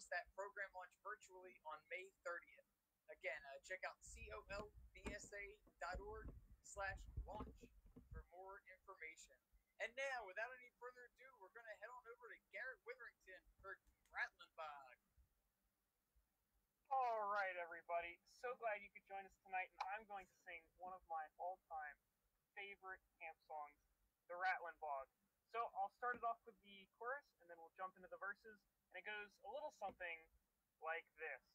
host that program launch virtually on May 30th. Again, check out colbsa.org/launch for more information. And now, without any further ado, we're going to head on over to Garrett Witherington for Ratlinbog. All right, everybody. So glad you could join us tonight, and I'm going to sing one of my all-time favorite camp songs, The Rattling Bog. So I'll start it off with the chorus, and then we'll jump into the verses, and it goes a little something like this.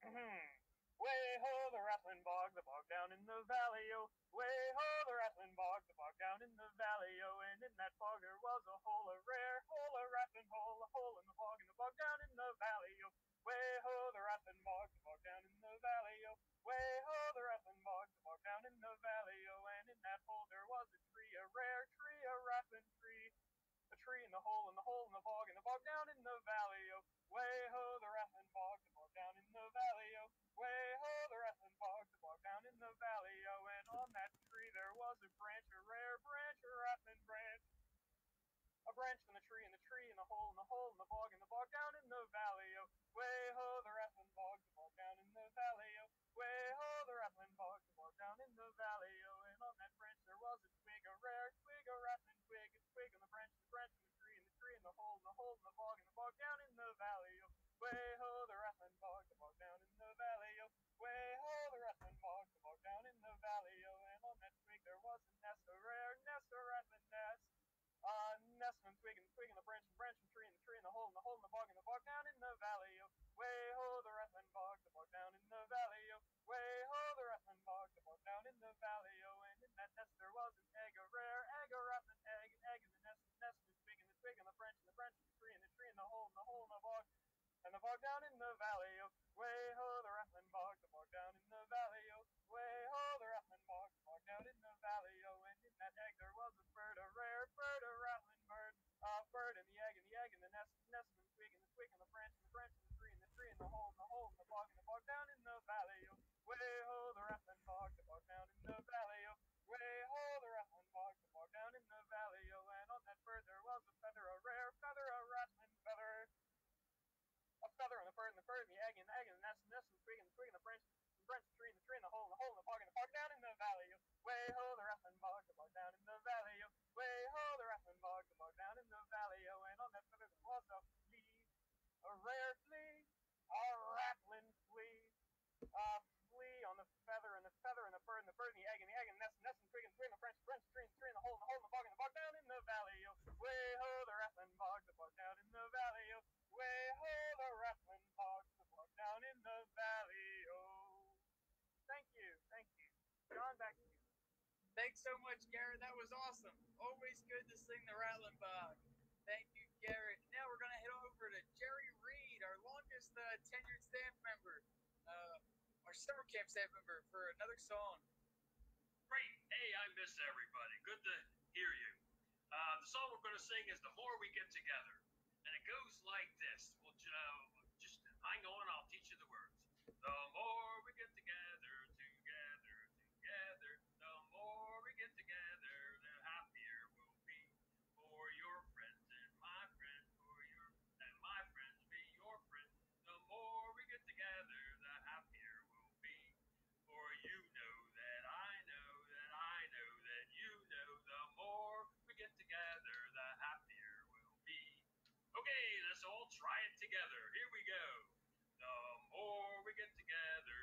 Way ho, the rattling bog, the bog down in the valley, oh. Way ho, the rattling bog, the bog down in the valley, oh. And in that bog there was a hole, a rare hole, a rattling hole, a hole in the bog down in the valley, oh. Way ho, the rattling bog, the bog down in the valley, oh. Way ho, the rattling bog, the bog down in the valley, oh. And in that hole there was a tree, a rare tree, a rattling tree. A tree in the hole in the bog down in the valley, oh. Way ho, the rattling bog, the bog down in the valley, oh. Way ho, the rattling bog, the bog down in the valley, oh. And on that tree there was a branch, a rare branch, a rattling branch. A branch from the tree in the hole in the bog down in the valley, oh. Way ho, the rattling bog, the bog down in the valley, oh. Way ho, the rattling bog, the bog down in the valley, oh. And on that branch there was a twig, a rare twig, a rattling twig, a twig on the branch from the tree in the hole in the bog down in the valley, oh. Way ho, the rattling bog, the bog down in the valley, oh. Way ho, the rattling bog, the bog down in the valley, oh. And on that twig there was a nest, a rare nest, a rattling nest. Nest and twig and the branch and tree in the hole in the bog down in the valley, oh. Way ho, the rattling bog, the bog down in the valley, oh. Way ho, the rattling bog, the bog down in the valley, oh. And in that nest there was an egg, a rare egg, a rattling egg, an egg in the nest and the twig and the branch and the tree in the hole in the bog, and the bog down in the valley, oh. Way ho, the rattling bog, the bog down in the valley, oh. Way ho, the rattling bog, the bog down in the valley, oh. And in that egg there was a bird, a rare bird, a rattling bird, a bird in the egg in the nest and the twig and the branch and the tree in the hole in the bog down in the valley, oh. Way ho, the rattling bog, the bog down in the valley, oh. Way ho, the rattling bog, the bog down in the valley, oh. And on that bird there was a feather, a rare feather, a rattling feather. A feather and the bird and the egg and the nest and the twig and the branch the tree in the hole in the bog down in the valley, oh. Way ho, the rattling bog, the bog down in the valley, oh. Way ho, the rattling bog, the bog down in the valley, oh. And on that feather there was a flea, a rare flea, a rattling flea, a flea on the feather and the bird and the egg and the nest and twig and the branch tree in the hole in the bog down in the valley, oh. Way ho, the rattling bog, the bog down in the valley, oh. Way ho, the rattling bog, the bog down in the valley, oh. Thank you. John, back to you. Thanks so much, Garrett. That was awesome. Always good to sing the Rattling Bog. Thank you, Garrett. Now we're going to head over to Jerry Reed, our longest tenured staff member, our summer camp staff member, for another song. Great. Hey, I miss everybody. Good to hear you. The song we're going to sing is The More We Get Together. And it goes like this. We'll just hang on, I'll teach you the words. The more we get together, the more we get together, the happier we'll be. For your friends and my friends, and my friends be your friends. The more we get together, the happier we'll be. For you know that I know that I know that you know. The more we get together, the happier we'll be. Okay, let's all try it together. Here we go. The more we get together,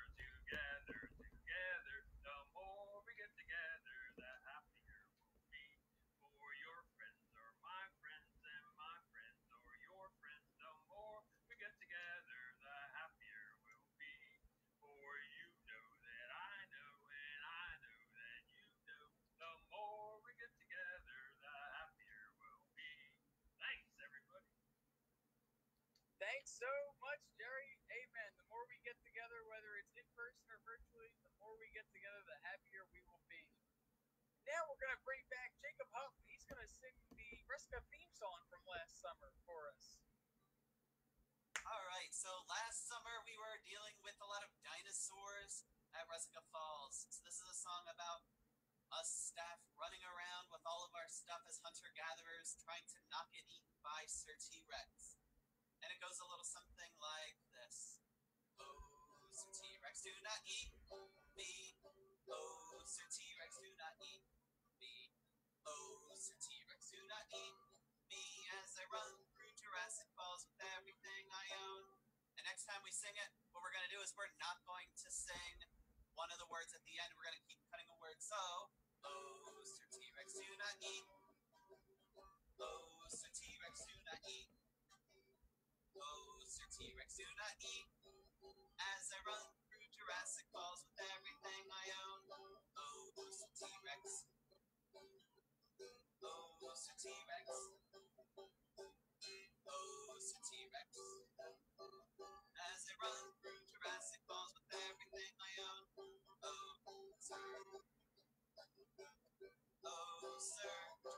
the more we get together, the happier we'll be. For your friends are my friends, and my friends are your friends. The more we get together, the happier we'll be. For you know that I know, and I know that you know. The more we get together, the happier we'll be. Thanks, everybody. Thanks so much, Jerry. Amen. The more we get together, whether it's in person or virtually, the more we get together, the happier we will be. Now we're going to bring back Jacob Huff. He's going to sing the Brisca theme song from last summer for us. All right. So last summer we were dealing with a lot of dinosaurs at Brisca Falls. So this is a song about us staff running around with all of our stuff as hunter-gatherers trying to not get eaten by Sir T-Rex. And it goes a little something like, eat me as I run through Jurassic Falls with everything I own. And next time we sing it, what we're going to do is we're not going to sing one of the words at the end. We're going to keep cutting a word. So, oh, Sir T-Rex, do not eat. Oh, Sir T-Rex, do not eat. Oh, Sir T-Rex, do not eat. As I run through Jurassic Falls with everything I own. Oh, Sir T-Rex. Oh, Sir T-Rex. Oh, Sir T-Rex. As I run through Jurassic Falls with everything I own. Oh, sir. Oh, sir.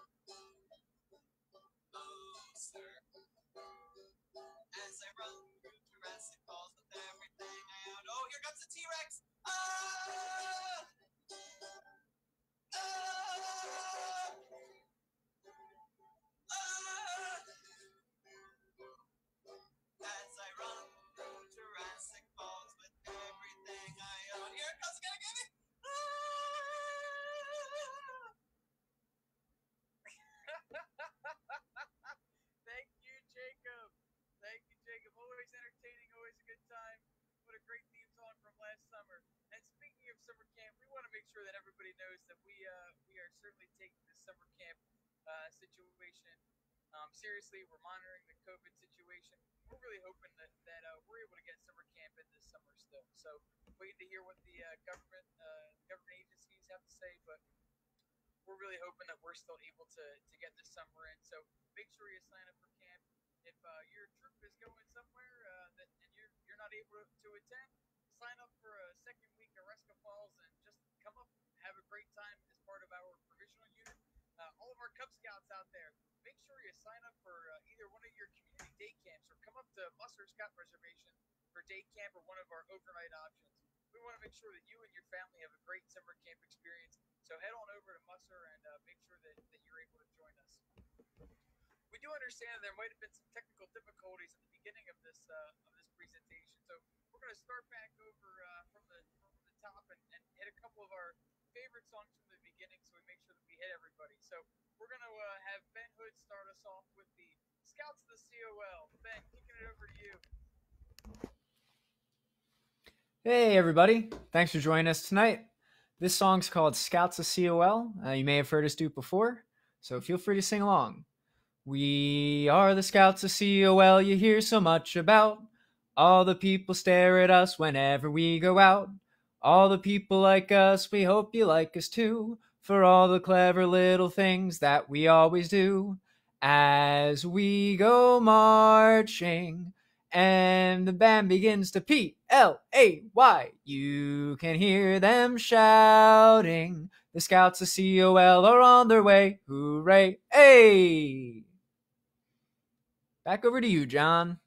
Oh, sir. As I run through Jurassic Falls with everything I own. Oh, here comes the T-Rex! Ah! Ah! Ah! As I run through Jurassic Falls with everything I own. Here it comes, gonna get it! Thank you, Jacob. Thank you, Jacob. Always entertaining, always a good time. What a great theme song from last summer. And speaking of summer camp, we want to make sure that everybody knows that we are certainly taking this summer camp situation seriously. We're monitoring the COVID situation. We're really hoping that we're able to get summer camp in this summer still. So waiting to hear what the government agencies have to say, but we're really hoping that we're still able to get this summer in. So make sure you sign up for camp. If your troop is going somewhere and you're not able to attend, sign up for a second week at Resca Falls and just come up, have a great time as part of our provisional unit. All of our Cub Scouts out there, make sure you sign up for either one of your community day camps or come up to Musser Scout Reservation for day camp or one of our overnight options. We want to make sure that you and your family have a great summer camp experience. So head on over to Musser and make sure that you're able to join us. We do understand there might have been some technical difficulties at the beginning of this presentation, so we're going to start back over from the top and hit a couple of our favorite songs from the beginning, so we make sure that we hit everybody. So we're going to have Ben Hood start us off with the Scouts of the COL. Ben, kicking it over to you. Hey everybody, thanks for joining us tonight. This song's called Scouts of COL. You may have heard us do it before, so feel free to sing along. We are the Scouts of COL you hear so much about. All the people stare at us whenever we go out. All the people like us, we hope you like us too, for all the clever little things that we always do. As we go marching, and the band begins to P-L-A-Y. You can hear them shouting. The Scouts of COL are on their way. Hooray! Hey! Back over to you, John.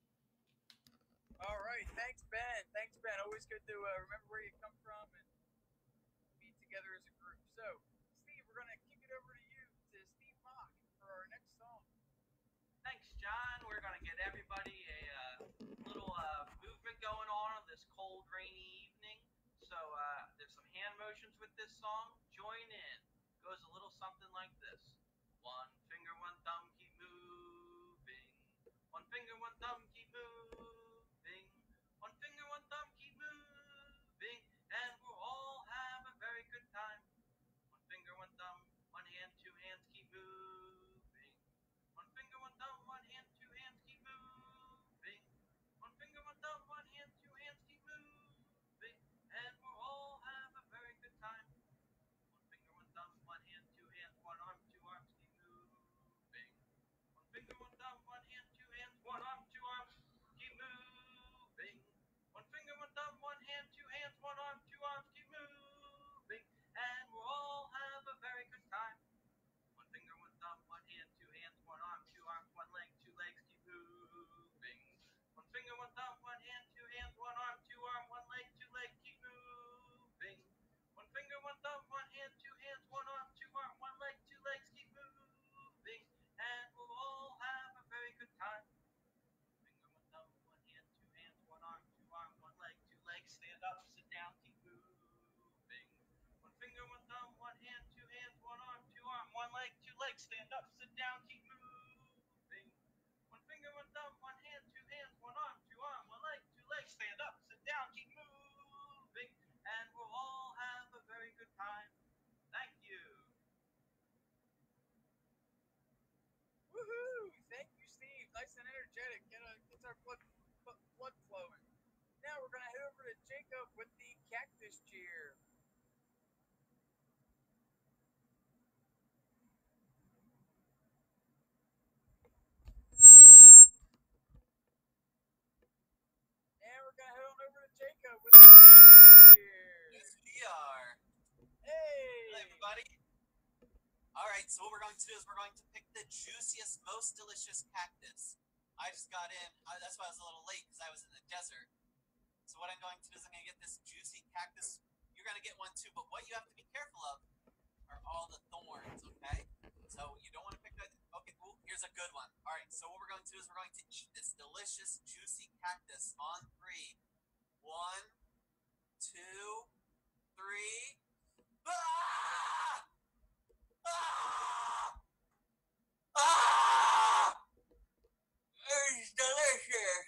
All right, thanks, Ben. Thanks, Ben. Always good to remember where you come from and be together as a group. So, Steve, we're going to kick it over to you, to Steve Mock, for our next song. Thanks, John. We're going to get everybody a little movement going on this cold, rainy evening. So there's some hand motions with this song. Join in. Goes a little something like this. One finger, one thumb, keep moving. One finger, one thumb, keep moving. One finger, one thumb, keep moving. And we'll all have a very good time. One finger, one thumb, one hand, two hands, keep moving. One finger, one thumb, one hand, two hands, keep moving. One finger, one thumb, one hand, two hands, keep moving. And we'll all have a very good time. One finger, one thumb, one hand, two hands, one arm, two arms, keep moving. One finger, one thumb, one hand, two hands, one arm, two arms, keep moving. One finger, one thumb, one hand, two hands, one arm, two arms, keep moving. And we'll all have a very good time. One finger, one thumb, one hand, two hands, one arm, two arms, one leg, two legs, keep moving. One finger, one thumb, one hand, two hands, one arm, two arm, one leg, two legs, keep moving. One finger, one thumb, one hand, two hands, one arm, two arm, one leg, two legs, keep moving. And we'll all have a very good time. Finger, one thumb, one hand, two hands, one arm, one leg, two legs, stand up, sit down, keep moving. One finger, one thumb, one hand, two hands, one arm, one leg, two legs, stand up, sit down, Jacob with the cactus cheer. And we're gonna head on over to Jacob with the cheer. Yes, we are. Hey, Hi, everybody. All right, so what we're going to do is we're going to pick the juiciest, most delicious cactus. I just got in. That's why I was a little late because I was in the desert. So what I'm going to do is I'm going to get this juicy cactus. You're going to get one too, but what you have to be careful of are all the thorns, okay? So you don't want to pick that. Okay, ooh, here's a good one. All right, so what we're going to do is we're going to eat this delicious, juicy cactus on three. 1, 2, 3. Ah! Ah! Ah! It's delicious.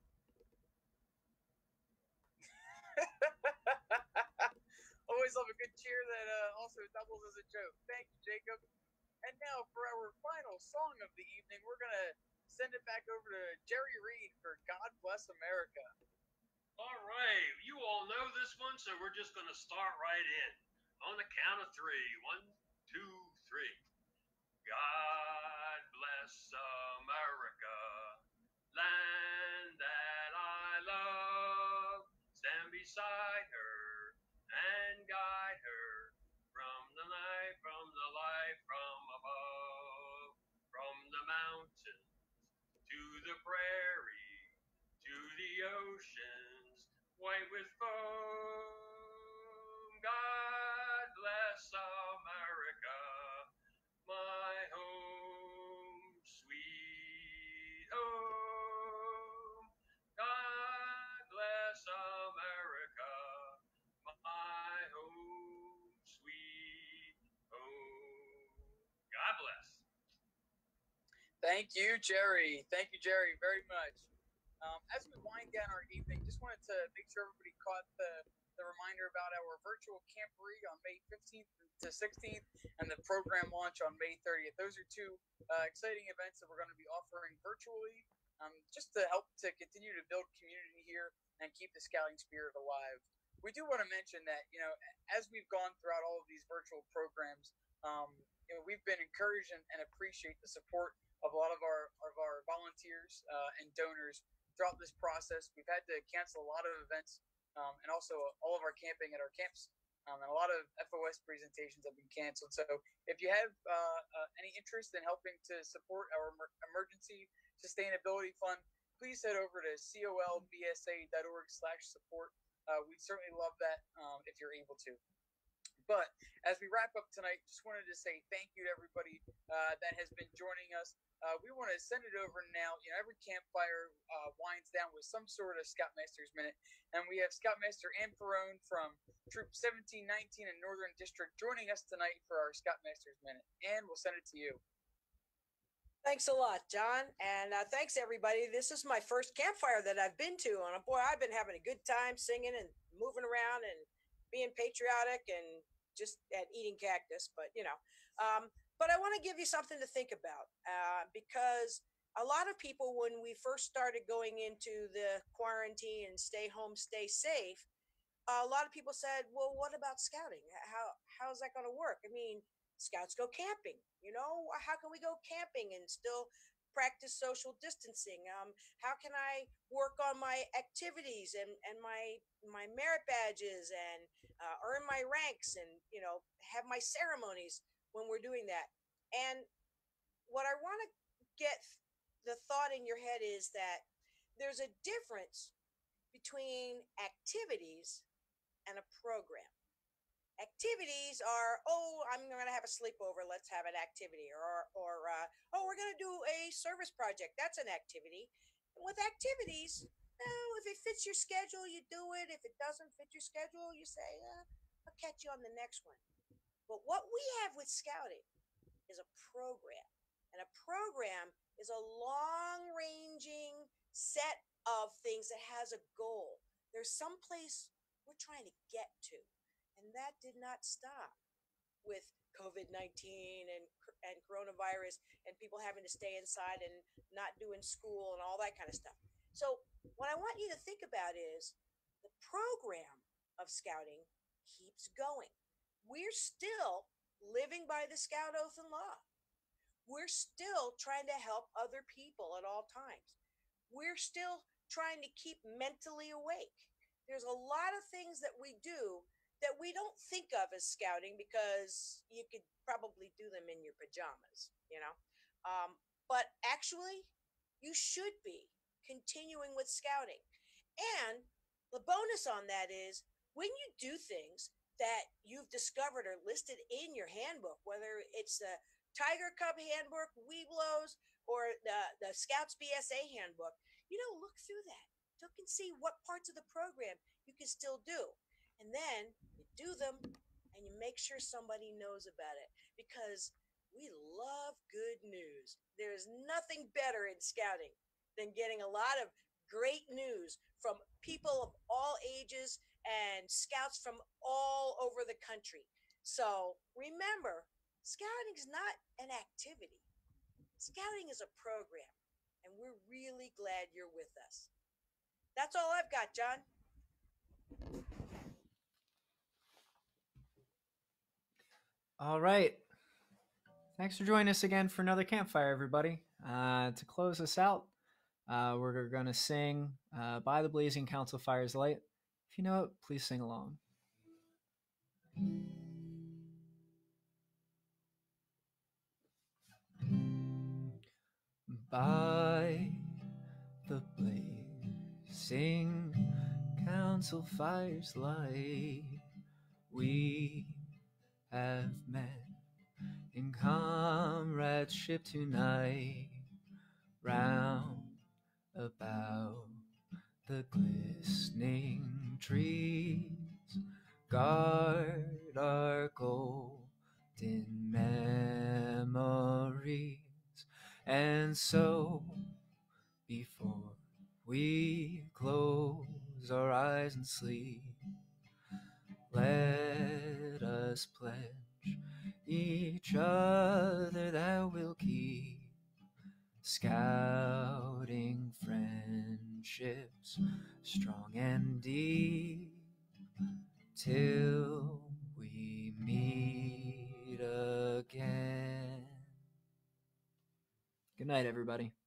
always love a good cheer that also doubles as a joke. Thank you, Jacob. And now for our final song of the evening, we're gonna send it back over to Jerry Reed for "God Bless America." All right, you all know this one, so we're just going to start right in. On the count of three. 1, 2, 3. God bless America, land that I love. Stand beside her and guide her from the night, from the light from above, from the mountains to the prairie, to the oceans, white with foam. God bless America, my home, sweet home. God bless America, my home, sweet home. God bless. Thank you, Jerry. Thank you, Jerry, very much. As we wind down our evening, just wanted to make sure everybody caught the reminder about our virtual camporee on May 15th to 16th and the program launch on May 30th. Those are two exciting events that we're going to be offering virtually just to help to continue to build community here and keep the scouting spirit alive. We do want to mention that, as we've gone throughout all of these virtual programs, we've been encouraged and appreciate the support of a lot of our volunteers and donors throughout this process. We've had to cancel a lot of events and also all of our camping at our camps. And a lot of FOS presentations have been canceled. So if you have any interest in helping to support our emergency sustainability fund, please head over to colbsa.org/support. We'd certainly love that if you're able to. But as we wrap up tonight, just wanted to say thank you to everybody that has been joining us. We want to send it over now. Every campfire winds down with some sort of Scoutmaster's Minute. And we have Scoutmaster Ann Perrone from Troop 1719 in Northern District joining us tonight for our Scoutmaster's Minute. Ann, we'll send it to you. Thanks a lot, John. And thanks, everybody. This is my first campfire that I've been to. And boy, I've been having a good time singing and moving around and being patriotic and just and eating cactus. But I want to give you something to think about because a lot of people, when we first started going into the quarantine and stay home, stay safe, a lot of people said, well, what about scouting? How's that going to work? I mean, scouts go camping, how can we go camping and still practice social distancing? How can I work on my activities and my merit badges and earn my ranks and, have my ceremonies when we're doing that? And what I want to get the thought in your head is that there's a difference between activities and a program. Activities are, I'm going to have a sleepover, let's have an activity, or we're going to do a service project, that's an activity. And with activities, if it fits your schedule, you do it. If it doesn't fit your schedule, you say, I'll catch you on the next one. But what we have with scouting is a program, and a program is a long-ranging set of things that has a goal. There's some place we're trying to get to. And that did not stop with COVID-19 and coronavirus and people having to stay inside and not doing school and all that kind of stuff. So what I want you to think about is the program of scouting keeps going. We're still living by the Scout Oath and Law. We're still trying to help other people at all times. We're still trying to keep mentally awake. There's a lot of things that we do that we don't think of as scouting because you could probably do them in your pajamas, you know? But actually, you should be continuing with scouting. And the bonus on that is when you do things that you've discovered or listed in your handbook, whether it's the Tiger Cub handbook, Weeblos, or the Scouts BSA handbook, look through that. Look and see what parts of the program you can still do. And then you do them and you make sure somebody knows about it because we love good news. There's nothing better in scouting than getting a lot of great news from people of all ages and scouts from all over the country. So remember, scouting is not an activity. Scouting is a program, and we're really glad you're with us. That's all I've got, John. All right. Thanks for joining us again for another campfire, everybody. To close us out, we're going to sing By the Blazing Council Fire's Light. If you know it, please sing along. By the blazing council fire's light, we have met in comradeship tonight, round about the glistening trees, guard our golden memories. And so, before we close our eyes and sleep, let us pledge each other that we'll keep scouting friendships strong and deep till we meet again. Good night, everybody.